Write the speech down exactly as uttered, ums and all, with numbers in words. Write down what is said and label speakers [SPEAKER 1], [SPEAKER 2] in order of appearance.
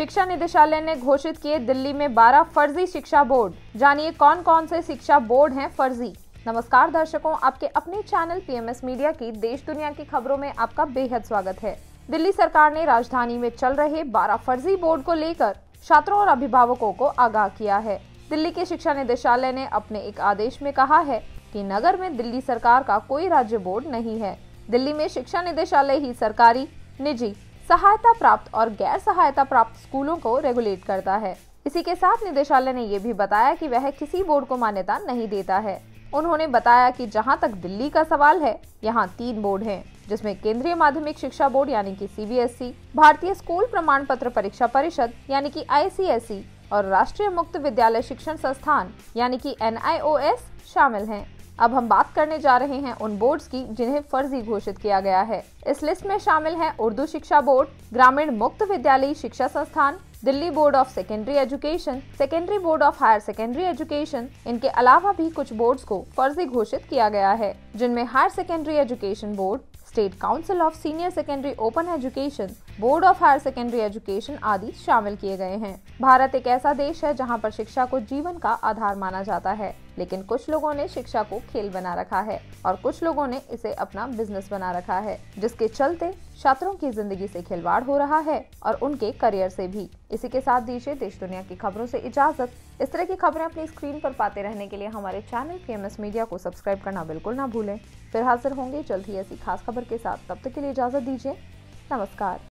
[SPEAKER 1] शिक्षा निदेशालय ने घोषित किए दिल्ली में बारह फर्जी शिक्षा बोर्ड। जानिए कौन कौन से शिक्षा बोर्ड हैं फर्जी। नमस्कार दर्शकों, आपके अपने चैनल पीएमएस मीडिया की देश दुनिया की खबरों में आपका बेहद स्वागत है। दिल्ली सरकार ने राजधानी में चल रहे बारह फर्जी बोर्ड को लेकर छात्रों और अभिभावकों को आगाह किया है। दिल्ली के शिक्षा निदेशालय ने अपने एक आदेश में कहा है कि नगर में दिल्ली सरकार का कोई राज्य बोर्ड नहीं है। दिल्ली में शिक्षा निदेशालय ही सरकारी, निजी, सहायता प्राप्त और गैर सहायता प्राप्त स्कूलों को रेगुलेट करता है। इसी के साथ निदेशालय ने ये भी बताया कि वह किसी बोर्ड को मान्यता नहीं देता है। उन्होंने बताया कि जहां तक दिल्ली का सवाल है, यहां तीन बोर्ड हैं, जिसमें केंद्रीय माध्यमिक शिक्षा बोर्ड यानी कि सीबीएसई, भारतीय स्कूल प्रमाण पत्र परीक्षा परिषद यानी कि आईसीएसई और राष्ट्रीय मुक्त विद्यालय शिक्षण संस्थान यानी कि एनआईओएस शामिल हैं। अब हम बात करने जा रहे हैं उन बोर्ड्स की जिन्हें फर्जी घोषित किया गया है। इस लिस्ट में शामिल हैं उर्दू शिक्षा बोर्ड, ग्रामीण मुक्त विद्यालयी शिक्षा संस्थान, Delhi board of secondary education, secondary board of higher secondary education. इनके अलावा भी कुछ बोर्ड्स को फर्जी घोषित किया गया है, जिनमें higher secondary education board, state council of senior secondary open education, board of higher secondary education आदि शामिल किए गए हैं। भारत एक ऐसा देश है जहां पर शिक्षा को जीवन का आधार माना जाता है, लेकिन कुछ लोगों ने शिक्षा को खेल बना रखा है और कुछ लोगों ने इसे अपना बिजनेस बना रखा है, जिसके चलते छात्रों की जिंदगी से खिलवाड़ हो रहा है और उनके करियर से भी। इसी के साथ दीजिए देश दुनिया की खबरों से इजाजत। इस तरह की खबरें अपनी स्क्रीन पर पाते रहने के लिए हमारे चैनल पीएमएस मीडिया को सब्सक्राइब करना बिल्कुल ना भूलें। फिर हाजिर होंगे जल्द ही ऐसी खास खबर के साथ। तब तक के लिए इजाजत दीजिए। नमस्कार।